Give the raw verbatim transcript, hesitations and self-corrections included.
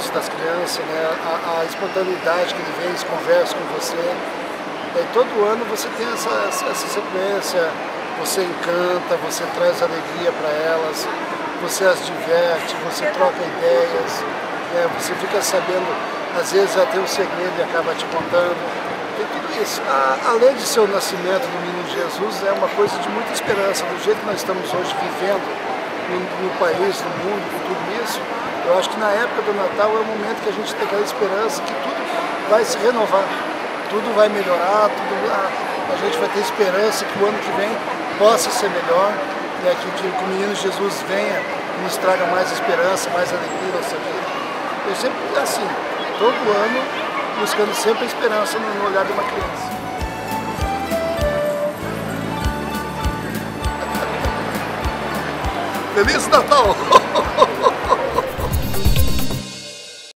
sorriso das crianças, né? a, a espontaneidade que ele vem, eles conversam com você. E todo ano você tem essa, essa sequência, você encanta, você traz alegria para elas, você as diverte, você troca ideias, né? Você fica sabendo, às vezes já tem um segredo e acaba te contando. Tem tudo isso. A, além de ser o nascimento do menino Jesus, é uma coisa de muita esperança. Do jeito que nós estamos hoje vivendo no, no país, no mundo, com tudo isso, eu acho que na época do Natal é o momento que a gente tem aquela esperança que tudo vai se renovar. Tudo vai melhorar, tudo, a, a gente vai ter esperança que o ano que vem possa ser melhor, né, que, que o menino Jesus venha e nos traga mais esperança, mais alegria na nossa vida. Eu sempre, assim, todo ano, buscando sempre a esperança no, no olhar de uma criança. Feliz Natal!